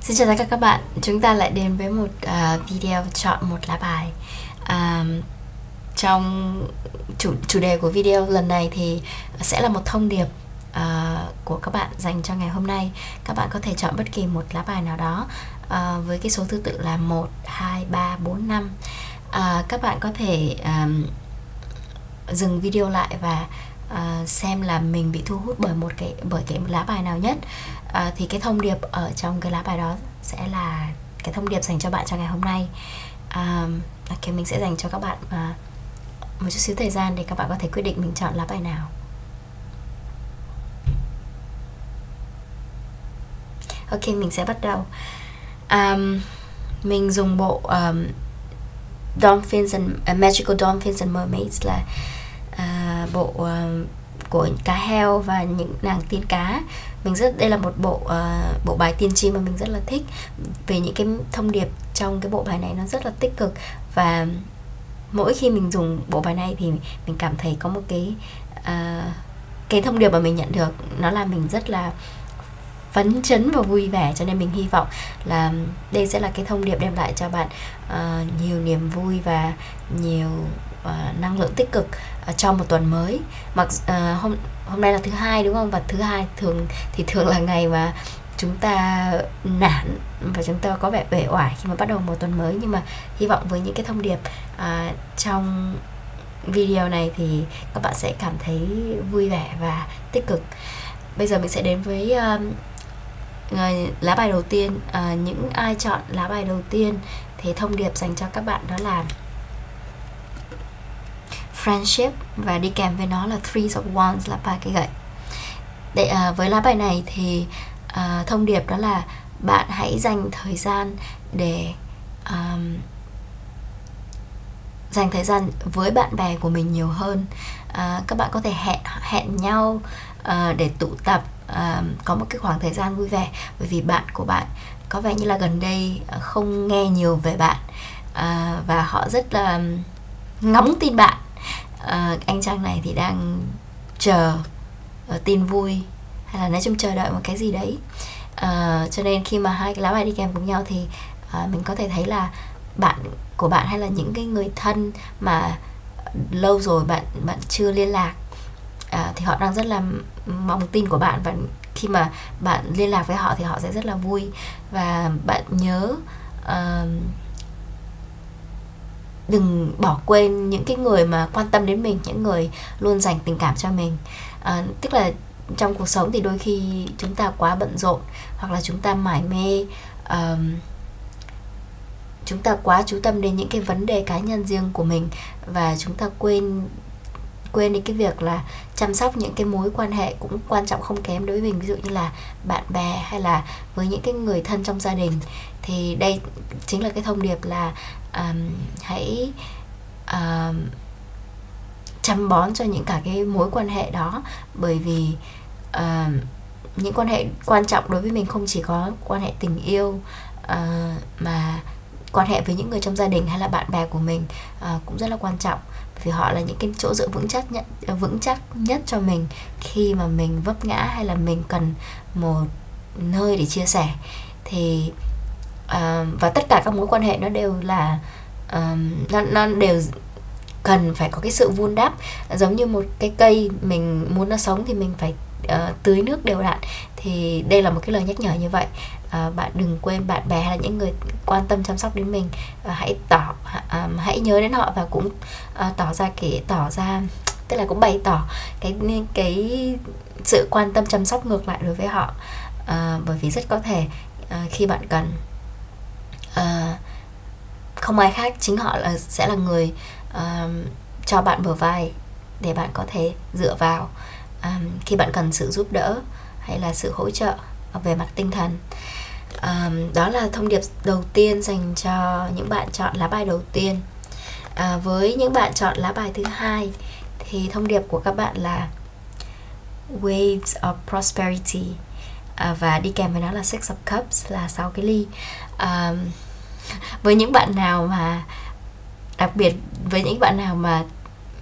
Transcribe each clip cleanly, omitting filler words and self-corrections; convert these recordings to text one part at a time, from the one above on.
Xin chào tất cả các bạn, chúng ta lại đến với một video chọn một lá bài. Trong chủ đề của video lần này thì sẽ là một thông điệp của các bạn dành cho ngày hôm nay. Các bạn có thể chọn bất kỳ một lá bài nào đó với cái số thứ tự là 1, 2, 3, 4, 5. Các bạn có thể dừng video lại và xem là mình bị thu hút bởi cái lá bài nào nhất. Thì cái thông điệp ở trong cái lá bài đó sẽ là cái thông điệp dành cho bạn trong ngày hôm nay. Okay, mình sẽ dành cho các bạn một chút xíu thời gian để các bạn có thể quyết định mình chọn lá bài nào. Ok, mình sẽ bắt đầu. Mình dùng bộ Dolphins and Magical Dolphins and Mermaids, là bộ của cá heo và những nàng tiên cá. Đây là một bộ bài tiên tri mà mình rất là thích, về những cái thông điệp trong cái bộ bài này nó rất là tích cực, và mỗi khi mình dùng bộ bài này thì mình cảm thấy có một cái thông điệp mà mình nhận được nó làm mình rất là phấn chấn và vui vẻ, cho nên mình hy vọng là đây sẽ là cái thông điệp đem lại cho bạn nhiều niềm vui và nhiều năng lượng tích cực trong một tuần mới. Hôm nay là thứ hai đúng không? Và thứ hai thường là ngày mà chúng ta nản và chúng ta có vẻ uể oải khi mà bắt đầu một tuần mới, nhưng mà hy vọng với những cái thông điệp trong video này thì các bạn sẽ cảm thấy vui vẻ và tích cực. Bây giờ mình sẽ đến với lá bài đầu tiên. Những ai chọn lá bài đầu tiên thì thông điệp dành cho các bạn đó là friendship, và đi kèm với nó là Three of Wands, là 3 cái gậy. Với lá bài này thì thông điệp đó là bạn hãy dành thời gian để dành thời gian với bạn bè của mình nhiều hơn. Các bạn có thể hẹn nhau để tụ tập, có một cái khoảng thời gian vui vẻ, bởi vì bạn của bạn có vẻ như là gần đây không nghe nhiều về bạn, và họ rất là ngóng tin bạn. Anh chàng này thì đang chờ tin vui, hay là nói chung chờ đợi một cái gì đấy. Cho nên khi mà hai cái lá bài đi kèm cùng nhau thì mình có thể thấy là bạn của bạn hay là những cái người thân mà lâu rồi bạn chưa liên lạc, thì họ đang rất là mong tin của bạn, và khi mà bạn liên lạc với họ thì họ sẽ rất là vui. Và bạn nhớ đừng bỏ quên những cái người mà quan tâm đến mình, những người luôn dành tình cảm cho mình. Tức là trong cuộc sống thì đôi khi chúng ta quá bận rộn, hoặc là chúng ta mải mê, chúng ta quá chú tâm đến những cái vấn đề cá nhân riêng của mình, và chúng ta quên đi cái việc là chăm sóc những cái mối quan hệ cũng quan trọng không kém đối với mình, ví dụ như là bạn bè hay là với những cái người thân trong gia đình. Thì đây chính là cái thông điệp là hãy chăm bón cho những cả cái mối quan hệ đó, bởi vì những quan hệ quan trọng đối với mình không chỉ có quan hệ tình yêu, mà quan hệ với những người trong gia đình hay là bạn bè của mình cũng rất là quan trọng, vì họ là những cái chỗ dựa vững chắc nhất cho mình khi mà mình vấp ngã hay là mình cần một nơi để chia sẻ. Thì và tất cả các mối quan hệ nó đều là nó đều cần phải có cái sự vun đắp, giống như một cái cây mình muốn nó sống thì mình phải tưới nước đều đặn. Thì đây là một cái lời nhắc nhở như vậy. Bạn đừng quên bạn bè hay là những người quan tâm chăm sóc đến mình, hãy nhớ đến họ, và cũng tỏ ra tức là cũng bày tỏ cái sự quan tâm chăm sóc ngược lại đối với họ, bởi vì rất có thể khi bạn cần, không ai khác chính họ sẽ là người cho bạn bờ vai để bạn có thể dựa vào khi bạn cần sự giúp đỡ hay là sự hỗ trợ về mặt tinh thần. Đó là thông điệp đầu tiên dành cho những bạn chọn lá bài đầu tiên. Với những bạn chọn lá bài thứ hai thì thông điệp của các bạn là Waves of Prosperity, và đi kèm với nó là Six of Cups, là 6 cái ly. Với những bạn nào mà đặc biệt với những bạn nào mà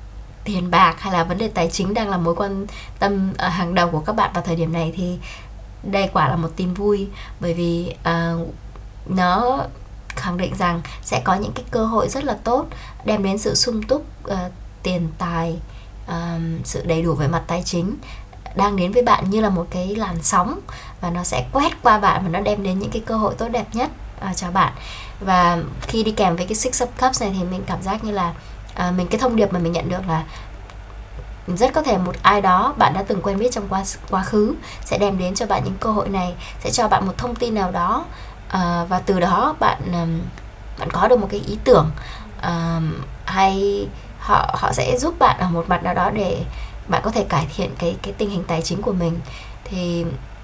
tiền bạc hay là vấn đề tài chính đang là mối quan tâm hàng đầu của các bạn vào thời điểm này, thì đây quả là một tin vui, bởi vì nó khẳng định rằng sẽ có những cái cơ hội rất là tốt, đem đến sự sung túc, tiền tài, sự đầy đủ về mặt tài chính đang đến với bạn như là một cái làn sóng, và nó sẽ quét qua bạn và nó đem đến những cái cơ hội tốt đẹp nhất cho bạn. Và khi đi kèm với cái Six of Cups này thì mình cảm giác như là cái thông điệp mà mình nhận được là rất có thể một ai đó bạn đã từng quen biết trong quá khứ sẽ đem đến cho bạn những cơ hội này, sẽ cho bạn một thông tin nào đó, và từ đó bạn có được một cái ý tưởng, hay họ sẽ giúp bạn ở một mặt nào đó để bạn có thể cải thiện cái tình hình tài chính của mình. Thì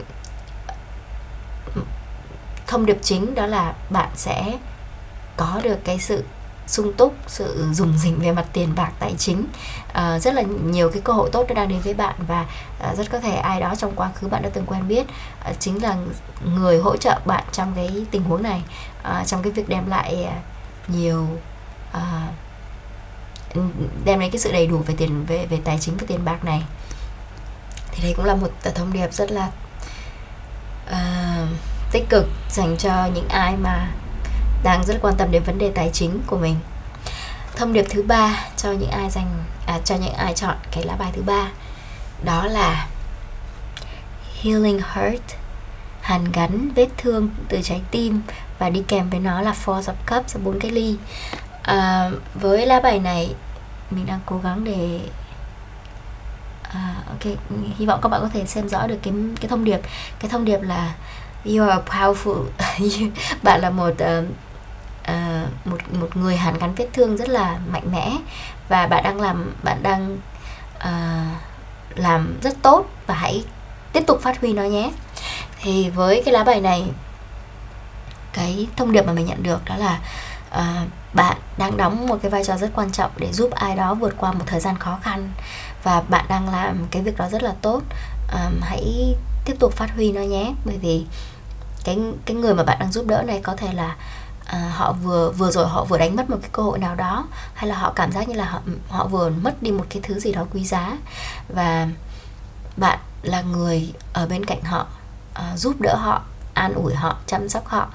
thông điệp chính đó là bạn sẽ có được cái sự sung túc, sự rủng rỉnh về mặt tiền bạc tài chính, rất là nhiều cái cơ hội tốt đang đến với bạn. Và rất có thể ai đó trong quá khứ bạn đã từng quen biết chính là người hỗ trợ bạn trong cái tình huống này, trong cái việc đem lại nhiều đem đến cái sự đầy đủ về tiền, về tài chính và tiền bạc này. Thì đây cũng là một thông điệp rất là tích cực dành cho những ai mà đang rất quan tâm đến vấn đề tài chính của mình. Thông điệp thứ ba cho những ai chọn cái lá bài thứ ba, đó là healing hurt, hàn gắn vết thương từ trái tim, và đi kèm với nó là Four of Cups, 4 cái ly. Với lá bài này mình đang cố gắng để ok, hy vọng các bạn có thể xem rõ được cái thông điệp. Cái thông điệp là you are powerful. Bạn là một người hàn gắn vết thương rất là mạnh mẽ, và bạn đang làm rất tốt, và hãy tiếp tục phát huy nó nhé. Thì với cái lá bài này, cái thông điệp mà mình nhận được đó là bạn đang đóng một cái vai trò rất quan trọng để giúp ai đó vượt qua một thời gian khó khăn, và bạn đang làm cái việc đó rất là tốt. Hãy tiếp tục phát huy nó nhé, bởi vì cái người mà bạn đang giúp đỡ này có thể là họ vừa rồi họ vừa đánh mất một cái cơ hội nào đó, hay là họ cảm giác như là họ vừa mất đi một cái thứ gì đó quý giá, và bạn là người ở bên cạnh họ, giúp đỡ họ, an ủi họ, chăm sóc họ.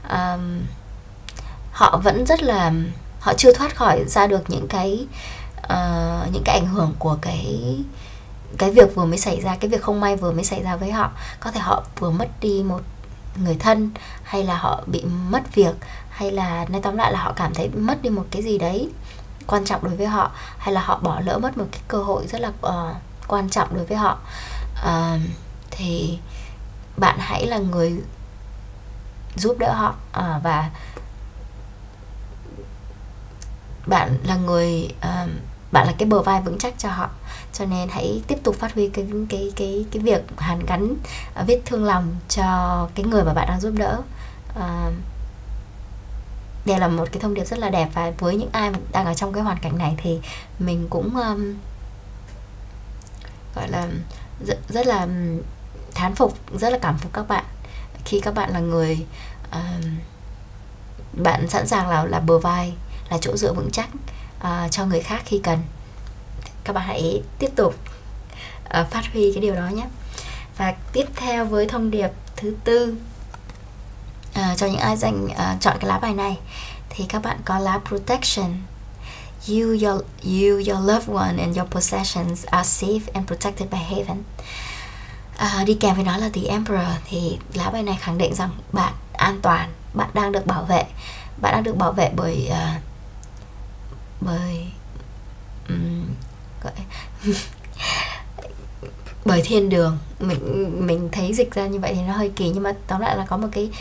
Họ vẫn họ chưa thoát khỏi ra được những cái ảnh hưởng của cái việc vừa mới xảy ra, cái việc không may vừa mới xảy ra với họ. Có thể họ vừa mất đi một người thân, hay là họ bị mất việc, hay là nói tóm lại là họ cảm thấy mất đi một cái gì đấy quan trọng đối với họ, hay là họ bỏ lỡ mất một cái cơ hội rất là quan trọng đối với họ. Thì bạn hãy là người giúp đỡ họ, và bạn là cái bờ vai vững chắc cho họ. Cho nên hãy tiếp tục phát huy cái việc hàn gắn vết thương lòng cho cái người mà bạn đang giúp đỡ. Đây là một cái thông điệp rất là đẹp, và với những ai mà đang ở trong cái hoàn cảnh này thì mình cũng gọi là rất là thán phục, rất là cảm phục các bạn khi các bạn là người bạn sẵn sàng là bờ vai, là chỗ dựa vững chắc cho người khác khi cần. Các bạn hãy tiếp tục phát huy cái điều đó nhé. Và tiếp theo với thông điệp thứ tư cho những ai chọn cái lá bài này, thì các bạn có lá Protection. Your loved one and your possessions are safe and protected by heaven. Đi kèm với nó là The Emperor. Thì lá bài này khẳng định rằng bạn an toàn, bạn đang được bảo vệ. Bạn đang được bảo vệ bởi thiên đường. Mình thấy dịch ra như vậy thì nó hơi kỳ, nhưng mà tóm lại là có một cái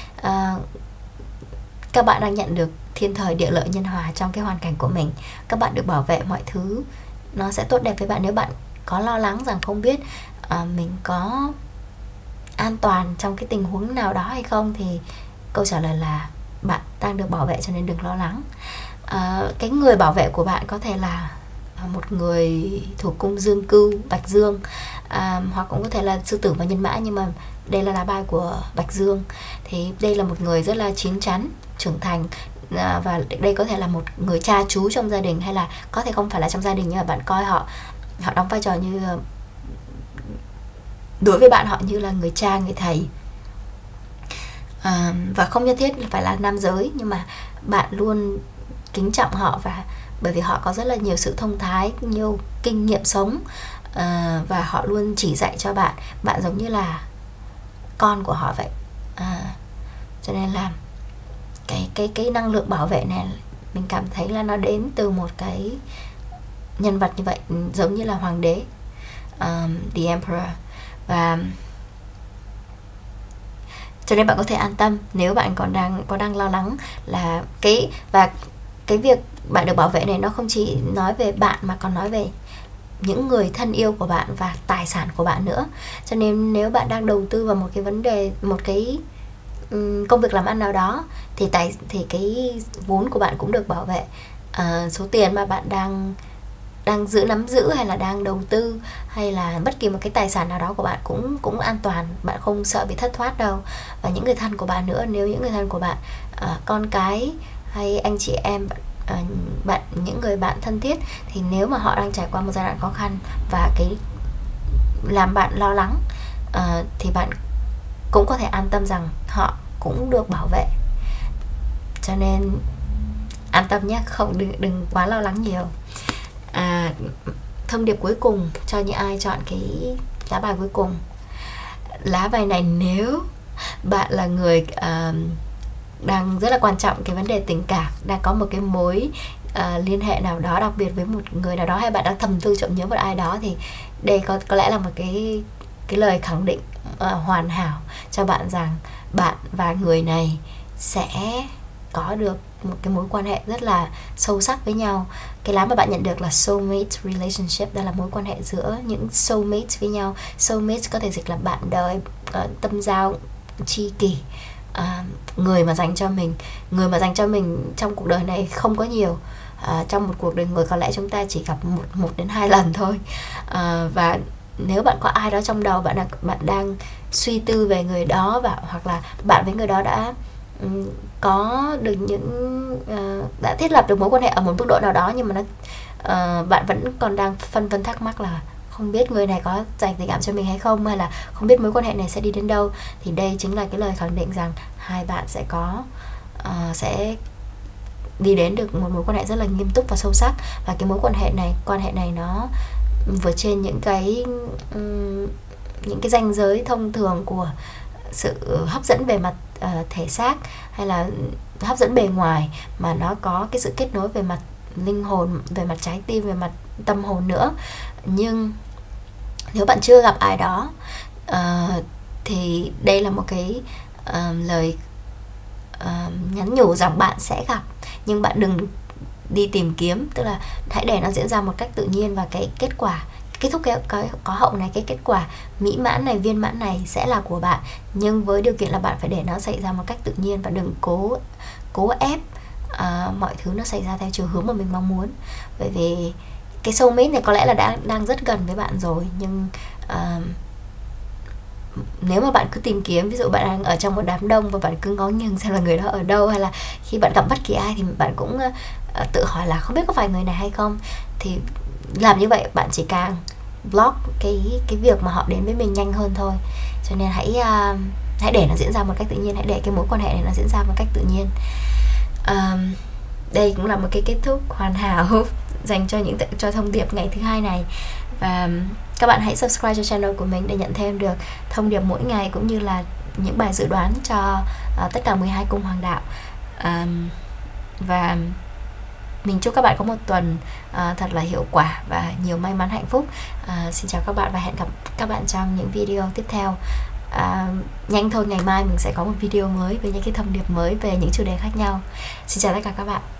các bạn đang nhận được thiên thời địa lợi nhân hòa trong cái hoàn cảnh của mình. Các bạn được bảo vệ, mọi thứ nó sẽ tốt đẹp với bạn. Nếu bạn có lo lắng rằng không biết mình có an toàn trong cái tình huống nào đó hay không, thì câu trả lời là bạn đang được bảo vệ, cho nên đừng lo lắng. Cái người bảo vệ của bạn có thể là một người thuộc cung Dương Cưu, Bạch Dương, hoặc cũng có thể là Sư Tử và Nhân Mã, nhưng mà đây là lá bài của Bạch Dương. Thì đây là một người rất là chín chắn, trưởng thành, và đây có thể là một người cha chú trong gia đình, hay là có thể không phải là trong gia đình, nhưng mà bạn coi họ đóng vai trò như đối với bạn họ như là người cha, người thầy. Và không nhất thiết phải là nam giới, nhưng mà bạn luôn kính trọng họ, và bởi vì họ có rất là nhiều sự thông thái, nhiều kinh nghiệm sống, và họ luôn chỉ dạy cho bạn, bạn giống như là con của họ vậy. Cho nên là cái năng lượng bảo vệ này mình cảm thấy là nó đến từ một cái nhân vật như vậy, giống như là hoàng đế, the emperor. Và cho nên bạn có thể an tâm nếu bạn còn đang lo lắng là cái việc bạn được bảo vệ này nó không chỉ nói về bạn mà còn nói về những người thân yêu của bạn và tài sản của bạn nữa. Cho nên nếu bạn đang đầu tư vào một cái vấn đề, một cái công việc làm ăn nào đó, thì cái vốn của bạn cũng được bảo vệ. Số tiền mà bạn đang nắm giữ hay là đang đầu tư, hay là bất kỳ một cái tài sản nào đó của bạn cũng an toàn, bạn không sợ bị thất thoát đâu. Và những người thân của bạn nữa, nếu những người thân của bạn, con cái hay anh chị em bạn, những người bạn thân thiết, thì nếu mà họ đang trải qua một giai đoạn khó khăn và cái làm bạn lo lắng, thì bạn cũng có thể an tâm rằng họ cũng được bảo vệ. Cho nên an tâm nhé, đừng quá lo lắng nhiều. Thông điệp cuối cùng cho những ai chọn cái lá bài cuối cùng. Lá bài này, nếu bạn là người đang rất là quan trọng cái vấn đề tình cảm, đang có một cái mối liên hệ nào đó đặc biệt với một người nào đó, hay bạn đang thầm thương trộm nhớ một ai đó, thì đây có lẽ là một cái lời khẳng định hoàn hảo cho bạn rằng bạn và người này sẽ có được một cái mối quan hệ rất là sâu sắc với nhau. Cái lá mà bạn nhận được là soulmate relationship, đó là mối quan hệ giữa những soulmates với nhau. Soulmate có thể dịch là bạn đời, tâm giao, tri kỷ, người mà dành cho mình. Người mà dành cho mình trong cuộc đời này không có nhiều. Trong một cuộc đời người có lẽ chúng ta chỉ gặp một đến 2 lần thôi. Và nếu bạn có ai đó trong đầu, bạn đang suy tư về người đó, và hoặc là bạn với người đó đã có được đã thiết lập được mối quan hệ ở một mức độ nào đó, nhưng mà bạn vẫn còn đang phân vân thắc mắc là không biết người này có dành tình cảm cho mình hay không, hay là không biết mối quan hệ này sẽ đi đến đâu, thì đây chính là cái lời khẳng định rằng hai bạn sẽ đi đến được một mối quan hệ rất là nghiêm túc và sâu sắc. Và cái mối quan hệ này nó vượt trên những cái ranh giới thông thường của sự hấp dẫn về mặt thể xác hay là hấp dẫn bề ngoài, mà nó có cái sự kết nối về mặt linh hồn, về mặt trái tim, về mặt tâm hồn nữa. Nhưng nếu bạn chưa gặp ai đó, thì đây là một cái lời nhắn nhủ rằng bạn sẽ gặp, nhưng bạn đừng đi tìm kiếm, tức là hãy để nó diễn ra một cách tự nhiên, và cái kết quả kết thúc cái có hậu này, cái kết quả mỹ mãn này, viên mãn này sẽ là của bạn, nhưng với điều kiện là bạn phải để nó xảy ra một cách tự nhiên, và đừng cố ép mọi thứ nó xảy ra theo chiều hướng mà mình mong muốn. Bởi vì cái soulmate này có lẽ là đang rất gần với bạn rồi, nhưng nếu mà bạn cứ tìm kiếm, ví dụ bạn đang ở trong một đám đông và bạn cứ ngó nghiêng xem là người đó ở đâu, hay là khi bạn gặp bất kỳ ai thì bạn cũng tự hỏi là không biết có phải người này hay không, thì làm như vậy bạn chỉ càng block cái việc mà họ đến với mình nhanh hơn thôi. Cho nên hãy để nó diễn ra một cách tự nhiên, hãy để cái mối quan hệ này nó diễn ra một cách tự nhiên. Đây cũng là một cái kết thúc hoàn hảo dành cho thông điệp ngày thứ hai này. Và các bạn hãy subscribe cho channel của mình để nhận thêm được thông điệp mỗi ngày, cũng như là những bài dự đoán cho tất cả 12 cung hoàng đạo. Và mình chúc các bạn có một tuần thật là hiệu quả và nhiều may mắn, hạnh phúc. Xin chào các bạn và hẹn gặp các bạn trong những video tiếp theo. Nhanh thôi, ngày mai mình sẽ có một video mới với những cái thông điệp mới về những chủ đề khác nhau. Xin chào tất cả các bạn.